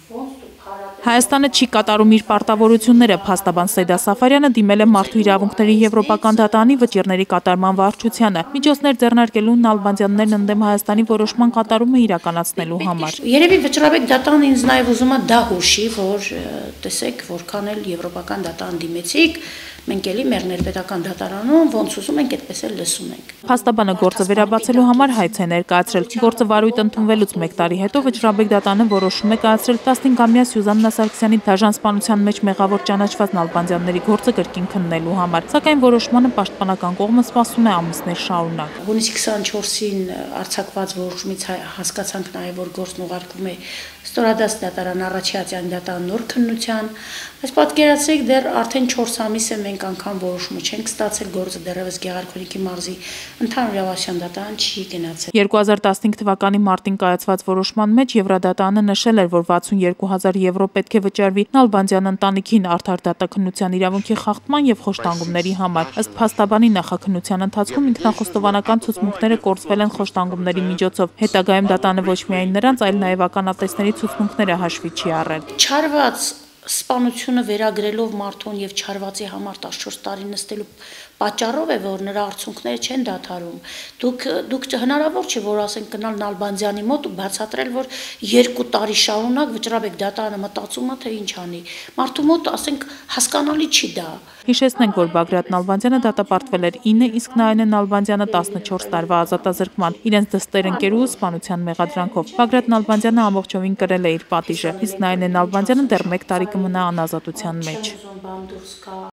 Հայաստանը չի կատարում իր պարտավորությունները, փաստաբան Սեյդա Սաֆարյանը դիմել է Մարդու իրավունքների եվրոպական դատարանի վճիռների կատարման վարչությանը, միջոցներ ձեռնարկելու Նալբանդյաններն ընդդեմ Հայաստանի որոշման կատարումը իրականացնելու համար։ Երևի վճռաբեկ դատարանն ինձ նաև ուզում է դա հուշի, որ տեսեք, որքան էլ եվրոպական դատարան դիմեցիք, մենք էլի մեր ներպետական դատարանում ոնց ուզում ենք, այդպես էլ լսում ենք։ Փաստաբանը գործը վերաբացելու համար հայց է ներկայացրել։ Գործը վարույթ ընդունվելուց 1 տարի հետո վճռաբեկ դատարանը որոշում է կայացրել 15-ամյա Սյուզաննա Սարգսյանի դաժան սպանության մեջ մեղավոր ճանաչված Նալբանդյանների գործը կրկին քննելու համար, սակայն որոշմանը պաշտպանական կողմը սպասում է ամիսներ շարունակ։ Հունիսի 24-ին արձակված որոշումից հասկացանք նաև, որ գործն ուղարկվում է Ստորադաս դատարան Առաջիացյան դատարան նոր քննության, բայց պատկերացրեք դեռ արդեն 4 ամիս է մենք անգամ որոշումը չենք ստացել, գործը դեռևս Գեղարքունիքի մարզի ընդհանուր իրավասության դատարան չի գնացել։ 2015 թվականի մարտին կայացված որոշման մեջ Եվրադատարանը նշել էր, որ 62,000 եվրո պետք է վճարվի Նալբանդյան ընտանիքին արդար դատաքննության իրավունքի խախտման եւ խոշտանգումների համար։ Ըստ փաստաբանի նախաքննության ընթացքում ինքնախոստովանական ցուցմունքները կորցվել են խոշտանգումների միջոցով։ Հետագայում դատարանը ոչ միայն նրանց, այլ նաեւ ականատեսների ցուցմունքները հաշվի չի առել։ Չարված սպանությունը վերագրելով մարդուն եւ չարվածի համար 14 տարի նստելու պատճառով է, որ նրա արդյունքները չեն դադարում։ Դուք հնարավոր չէ, որ ասենք գնալ Նալբանդյանի մոտ ու բացատրել, որ 2 տարի շարունակ վճռաբեկ դատարանը մտածում է, թե ինչ անի։ Մարդու մոտ ասենք հասկանալի չի դա։ Հիշեցնենք, որ Բագրատ Նալբանդյանը դատապարտվել էր 9, իսկ Նայինե Նալբանդյանը 14 տարվա ազատազրկման իրենց դստեր ընկերուհու սպանության մեղադրանքով։ Բագրատ Նալբանդյանը ամբողջովին կրել է իր պատիժը, իսկ Նայինե Նալբանդյանը դեռ 1 տարի կմնա անազատության մեջ։